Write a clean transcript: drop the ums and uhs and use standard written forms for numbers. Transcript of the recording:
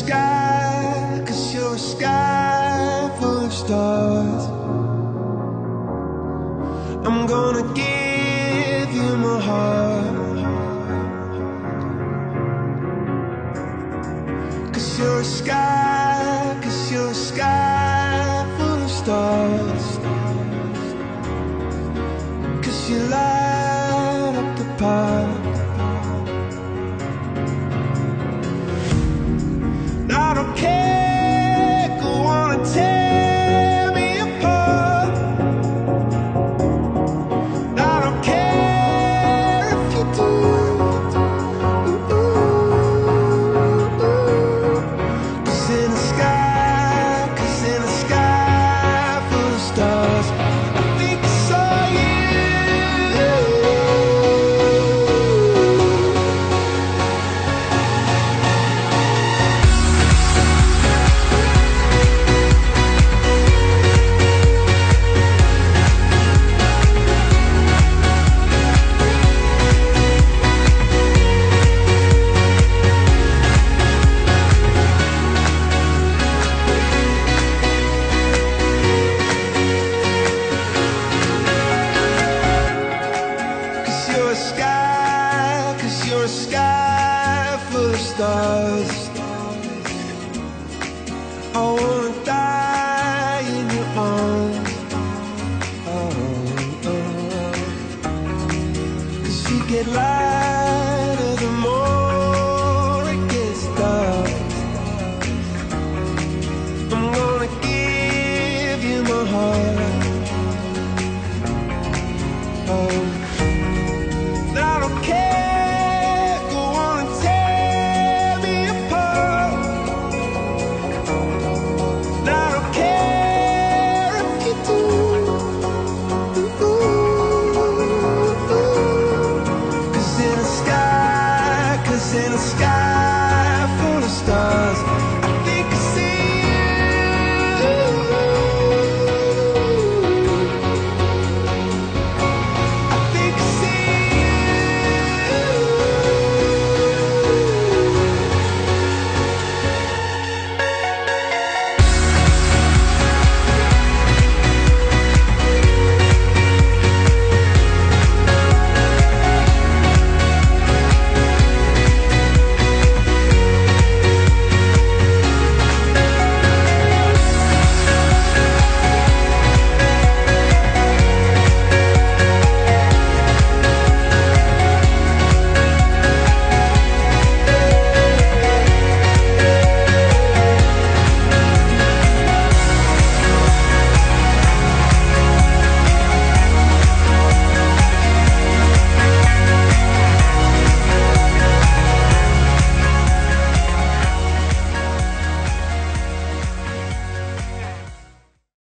sky, 'cause you're a sky full of stars. I'm gonna give you my heart, 'cause you're a sky, 'cause you're a sky full of stars. 'Cause you light up the park. I don't care, go on and tear me apart. I don't care if you do. Cause in the sky, 'cause in the sky full of stars, I think I saw you. You're a sky, 'cause you're a sky full of stars. I wanna die in your arms. Oh, oh. 'Cause you get lighter the more it gets dark. I'm gonna give you my heart. Oh.